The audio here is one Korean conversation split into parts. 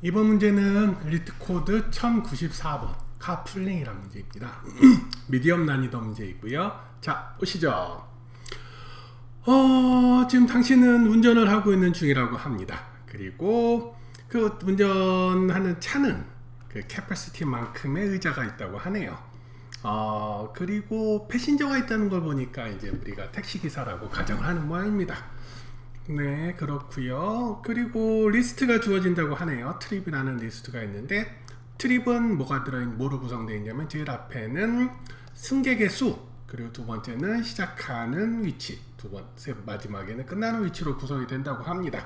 이번 문제는 리트코드 1094번 카풀링이라는 문제입니다. 미디엄 난이도 문제이고요. 자, 보시죠. 지금 당신은 운전을 하고 있는 중이라고 합니다. 그리고 그 운전하는 차는 그 캐퍼시티만큼의 의자가 있다고 하네요. 그리고 패신저가 있다는 걸 보니까 이제 우리가 택시기사라고 가정을 하는 모양입니다. 네, 그렇고요. 그리고 리스트가 주어진다고 하네요. 트립이라는 리스트가 있는데, 트립은 뭐로 구성되어 있냐면 제일 앞에는 승객의 수, 그리고 두 번째는 시작하는 위치, 마지막에는 끝나는 위치로 구성이 된다고 합니다.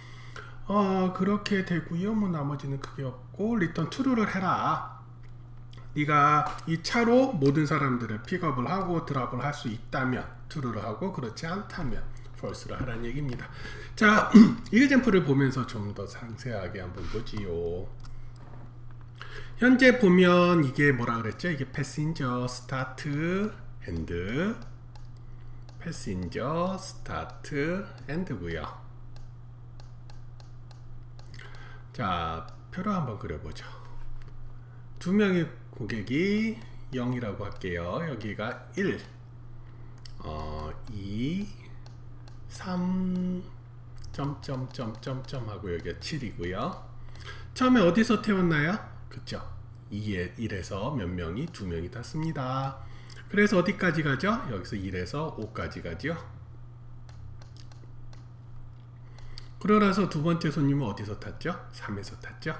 그렇게 되고요. 뭐 나머지는 크게 없고, 리턴 true를 해라. 네가 이 차로 모든 사람들을 픽업을 하고 드랍을 할 수 있다면 true를 하고, 그렇지 않다면 false를 하라는 얘기입니다. 자, 이글젠플을 보면서 좀 더 상세하게 한번 보지요. 현재 보면 이게 뭐라 그랬죠? 이게 패신저 스타트 엔드, 패신저 스타트 엔드고요. 자, 표로 한번 그려보죠. 두 명의 고객이 0이라고 할게요. 여기가 1, 2, 3, 점점점점점 하고 여기가 7이고요. 처음에 어디서 태웠나요? 그쵸? 1에서 몇 명이? 2명이 탔습니다. 그래서 어디까지 가죠? 여기서 1에서 5까지 가죠. 그러나서 두 번째 손님은 어디서 탔죠? 3에서 탔죠.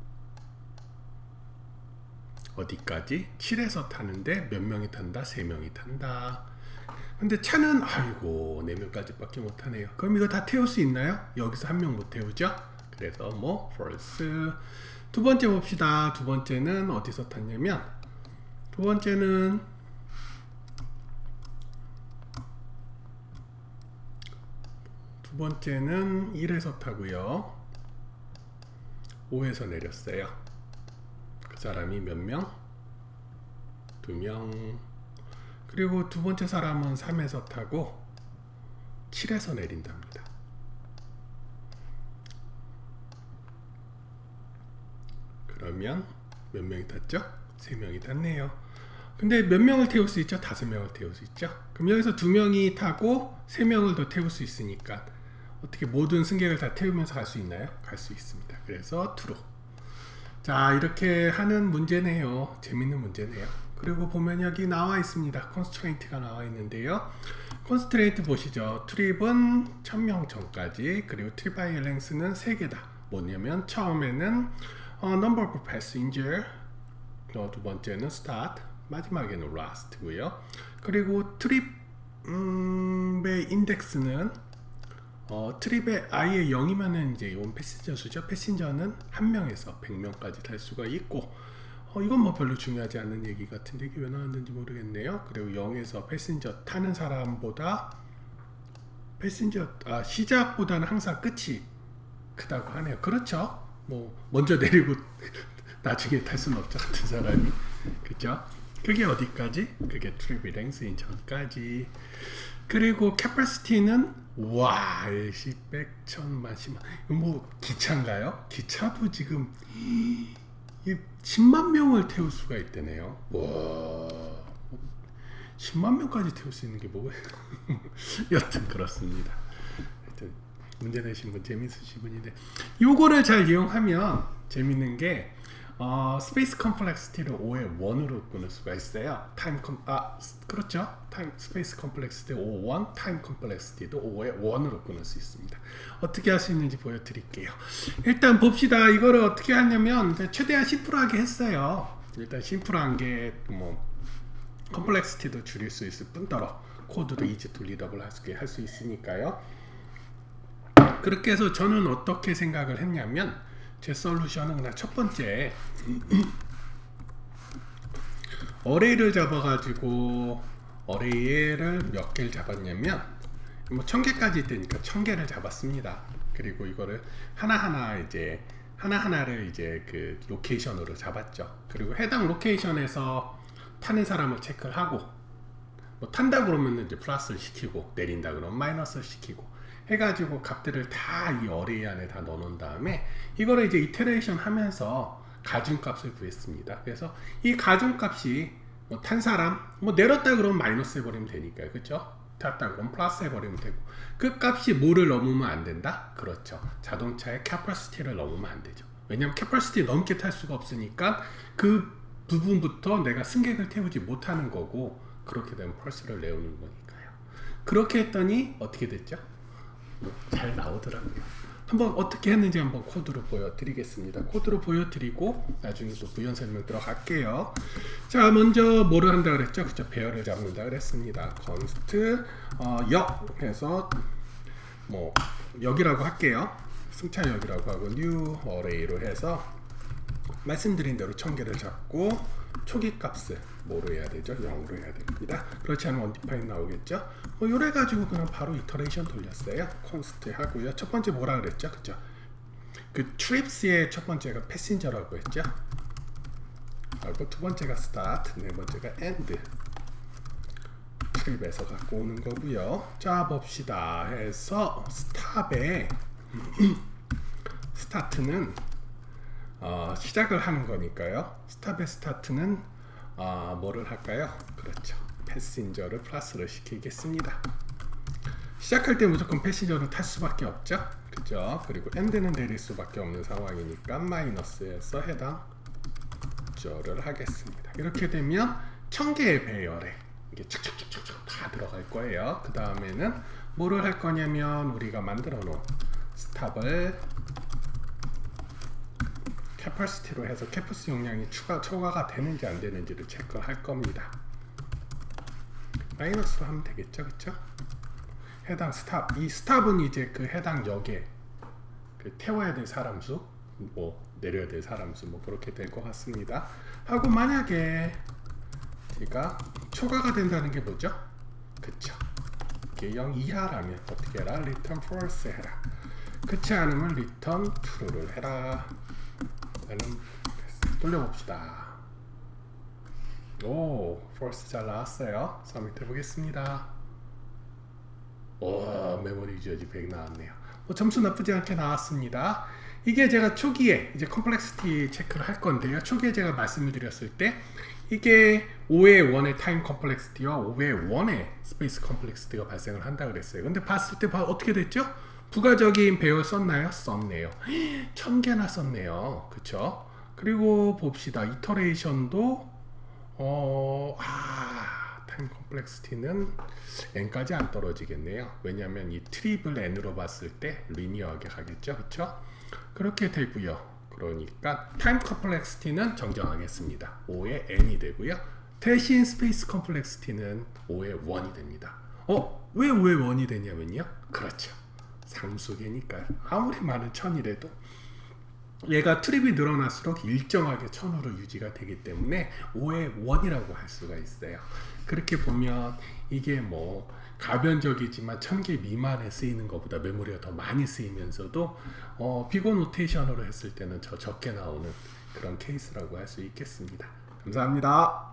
어디까지? 7에서 타는데 몇 명이 탄다? 3명이 탄다. 근데 차는 아이고 4명까지 밖에 못 타네요. 그럼 이거 다 태울 수 있나요? 여기서 한 명 못 태우죠? 그래서 뭐 false. 두 번째 봅시다. 두 번째는 어디서 탔냐면, 두 번째는 두 번째는 1에서 타고요. 5에서 내렸어요. 그 사람이 몇 명? 2명. 그리고 두 번째 사람은 3에서 타고 7에서 내린답니다. 그러면 몇 명이 탔죠? 3명이 탔네요. 근데 몇 명을 태울 수 있죠? 5명을 태울 수 있죠? 그럼 여기서 2명이 타고 3명을 더 태울 수 있으니까 어떻게 모든 승객을 다 태우면서 갈 수 있나요? 갈 수 있습니다. 그래서 true. 자, 이렇게 하는 문제네요. 재밌는 문제네요. 그리고 보면 여기 나와 있습니다. constraint가 나와 있는데요. constraint 보시죠. trip은 1000명 전까지, 그리고 trip by length는 3개다. 뭐냐면 처음에는 number of passenger, 두 번째는 start, 마지막에는 last고요. 그리고 트립의 인덱스는 트립의 i의 0이면은 이제 이건 패신저 수죠. 패신저는 1명에서 100명까지 탈 수가 있고, 이건 뭐 별로 중요하지 않은 얘기 같은데 이게 왜 나왔는지 모르겠네요. 그리고 0에서 패신저 타는 사람보다 시작보다는 항상 끝이 크다고 하네요. 그렇죠. 뭐 먼저 내리고 나중에 탈 수는 없죠, 같은 사람이. 그죠? 그게 어디까지? 그게 트립 랭스인 전까지. 그리고 캐퍼시티는 와, 10, 100, 1000만, 10만. 이거 뭐 기차인가요? 기차도 지금 10만 명을 태울 수가 있다네요. 와, 10만 명까지 태울 수 있는 게 뭐예요? 여튼 그렇습니다. 하여튼 문제 내신 분 재밌으신 분인데, 요거를 잘 이용하면 재밌는 게 스페이스 컴플렉시티를 5의 1으로 끊을 수가 있어요. 그렇죠. 스페이스 컴플렉시티 5, 1, 타임 컴플렉시티도 5의 1으로 끊을 수 있습니다. 어떻게 할 수 있는지 보여드릴게요. 일단 봅시다. 이거를 어떻게 하냐면 최대한 심플하게 했어요. 일단 심플한 게 뭐 컴플렉시티도 줄일 수 있을 뿐더러 코드도 이지 리더블 할 수 있으니까요. 그렇게 해서 저는 어떻게 생각을 했냐면, 제 솔루션은 그냥 첫 번째 어레이를 잡아가지고, 어레이를 몇 개를 잡았냐면 뭐 1000개까지 되니까 1000개를 잡았습니다. 그리고 이거를 하나하나를 이제 그 로케이션으로 잡았죠. 그리고 해당 로케이션에서 타는 사람을 체크를 하고, 뭐 탄다 그러면 이제 플러스를 시키고, 내린다 그러면 마이너스를 시키고, 해가지고 값들을 다 이 어레이 안에 다 넣어놓은 다음에 이거를 이제 이터레이션 하면서 가중값을 구했습니다. 그래서 이 가중값이 뭐 탄 사람 뭐 내렸다 그러면 마이너스 해버리면 되니까요. 그렇죠? 탔다 그러면 플러스 해버리면 되고 그 값이 뭐를 넘으면 안 된다? 그렇죠. 자동차의 캐퍼시티를 넘으면 안 되죠. 왜냐하면 캐퍼시티 넘게 탈 수가 없으니까 그 부분부터 내가 승객을 태우지 못하는 거고 그렇게 되면 펄스를 내오는 거니까요. 그렇게 했더니 어떻게 됐죠? 잘 나오더라고요. 한번 어떻게 했는지 한번 코드로 보여드리겠습니다. 코드로 보여드리고 나중에 또 부연 설명 들어갈게요. 자, 먼저 뭐를 한다 그랬죠? 그쵸? 배열을 잡는다 그랬습니다. const 역 해서 뭐 역이라고 할게요. 승차역이라고 하고 new array로 해서 말씀드린 대로 1000개를 잡고 초기 값을 뭐로 해야 되죠? 0으로 해야 됩니다. 그렇지 않으면 undefined 나오겠죠? 뭐 요래 가지고 그냥 바로 이터레이션 돌렸어요. const 하고요. 첫 번째 뭐라 그랬죠? 그죠? 그 trips의 첫 번째가 passenger라고 했죠? 그리고 두 번째가 start, 네 번째가 end. trip에서 갖고 오는 거고요. 자, 봅시다. 해서 stop에 start는 시작을 하는 거니까요. 스탑의 스타트는 뭐를 할까요? 그렇죠. 패신저를 플러스를 시키겠습니다. 시작할 때 무조건 패신저를 탈 수밖에 없죠. 그죠? 그리고 엔드는 내릴 수밖에 없는 상황이니까 마이너스에서 해당 절을 하겠습니다. 이렇게 되면 1000개의 배열에 이게 착착착착 다 들어갈 거예요. 그 다음에는 뭐를 할 거냐면 우리가 만들어 놓은 스탑을 캐퍼시티로 해서 캐퍼스 용량이 초과가 되는지 안 되는지를 체크할 겁니다. 마이너스로 하면 되겠죠, 그쵸? 해당 스탑, 이 스탑은 이제 그 해당 역에 그 태워야 될 사람 수, 뭐 내려야 될 사람 수, 뭐 그렇게 될 것 같습니다. 하고 만약에 제가 초과가 된다는 게 뭐죠? 그쵸? 이게 0 이하라면 어떻게 해라? return false 해라. 그렇지 않으면 return true를 해라. 돌려봅시다. 오, false 잘 나왔어요. 서밋 해보겠습니다. 오, 메모리 유저지 100 나왔네요. 뭐 점수 나쁘지 않게 나왔습니다. 이게 제가 초기에 이제 컴플렉시티 체크를 할 건데요. 초기에 제가 말씀을 드렸을 때 이게 5의 1의 타임 컴플렉시티와 5의 1의 스페이스 컴플렉시티가 발생을 한다 그랬어요. 근데 봤을 때 어떻게 됐죠? 부가적인 배열 썼나요? 썼네요. 1000개나 썼네요. 그쵸? 그리고 봅시다. 이터레이션도 타임 컴플렉시티는 n까지 안 떨어지겠네요. 왜냐하면 이 트립을 n으로 봤을 때 리니어하게 가겠죠. 그쵸? 그렇게 되고요. 그러니까 타임 컴플렉시티는 정정하겠습니다. 5의 n이 되고요. 대신 스페이스 컴플렉시티는 5의 1이 됩니다. 왜 5의 1이 되냐면요. 그렇죠. 상수계니까요. 아무리 많은 1000이라도 얘가 트립이 늘어날수록 일정하게 1000으로 유지가 되기 때문에 5의 1이라고 할 수가 있어요. 그렇게 보면 이게 뭐 가변적이지만 1000개 미만에 쓰이는 것보다 메모리가 더 많이 쓰이면서도 비고 노테이션으로 했을 때는 적게 나오는 그런 케이스라고 할 수 있겠습니다. 감사합니다.